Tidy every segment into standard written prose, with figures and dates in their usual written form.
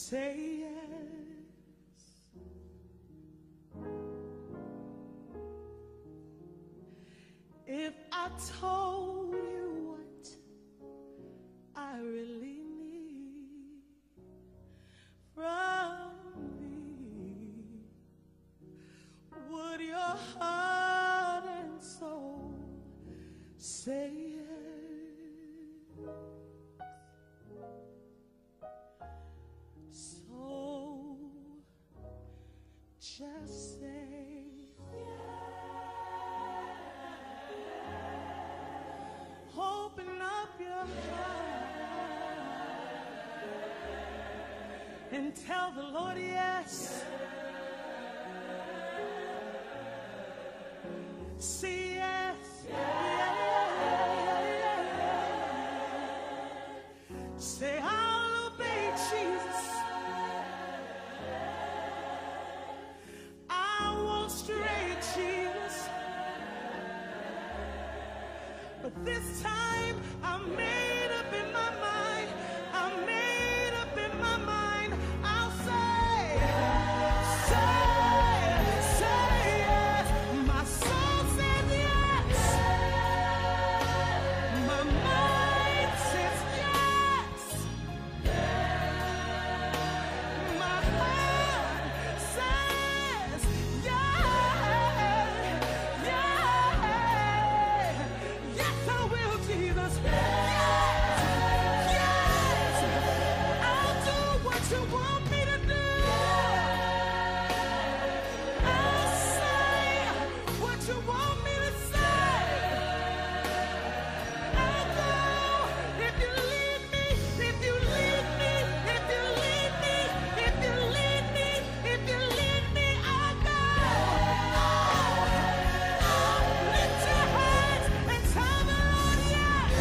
say yes. If I told you what I really need from me, would your heart and soul say yes? So just say yes. Open up your heart and tell the Lord yes. Say yes. Say, I'll obey Jesus. I won't stray, Jesus. But this time I'm made up in my mind. I'm made up in my mind. I'll say yes. My soul says yes. My mind says yes. My heart says yes. Yes, I will, Jesus. Yes. I'll do what you want me to do. I'll say what you want me to say. I'll go if you lead me, if you lead me, if you lead me, if you lead me, if you lead me, I'll go. Lift your hands and tell the Lord yes.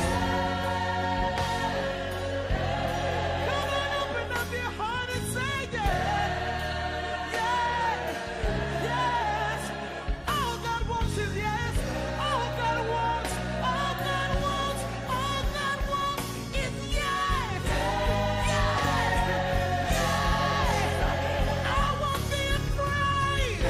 Come on, open up your heart and say yes. Yes. Yes. All God wants is yes. All God wants, all God wants, all God wants is yes. Yes. Yes. I won't be afraid.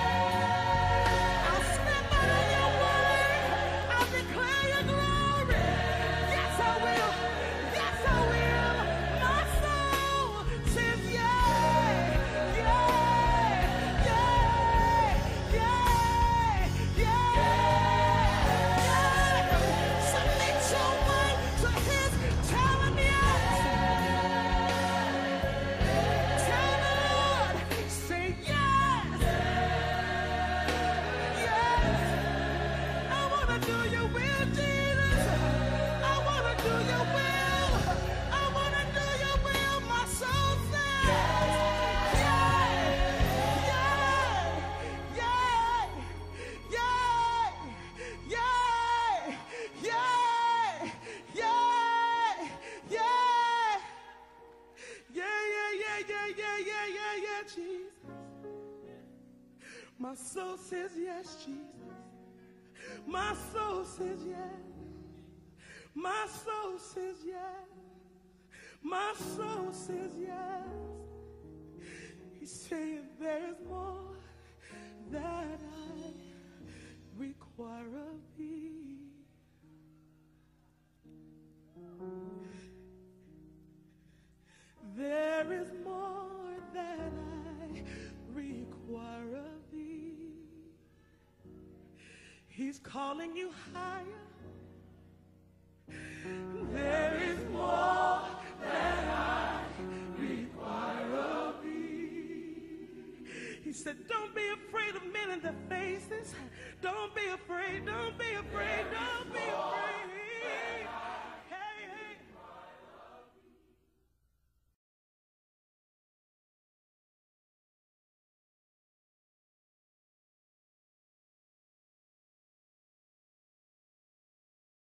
I'll step out of your way. I'll declare your glory. Yes, I will. Yes, I will. My soul says yes. Yes. Yes. Yes. Yes. Submit your way to His. Tell Him yes. Tell the Lord. Say yes. Yes. I want to do your will, Jesus. I want to do your will. I want to do your will. My soul says yes. Yes. Yes. Yes. Yes. Yes. Yes. Yeah, Jesus. My soul says yes, Jesus. My soul says yes. My soul says yes. My soul says yes. He's saying there is more that I require of thee. There is more that I require of thee. He's calling you higher. There is more that I require of thee. He said, don't be afraid of men in their faces. Don't be afraid. Don't be